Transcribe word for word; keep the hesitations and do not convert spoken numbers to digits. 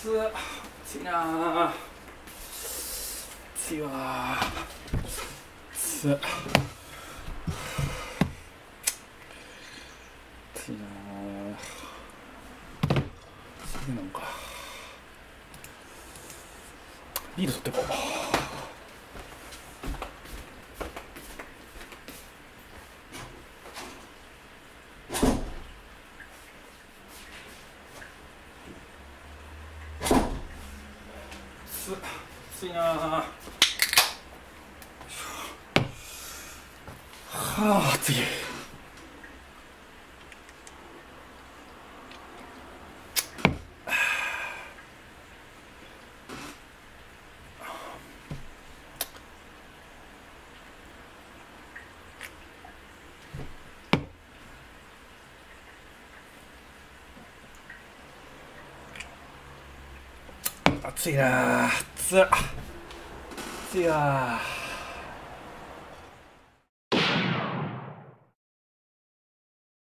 つ暑いな暑いわ暑っ暑いな暑いなんかビール取ってこう。暑いなはあ暑い。暑いな暑っ暑いわ。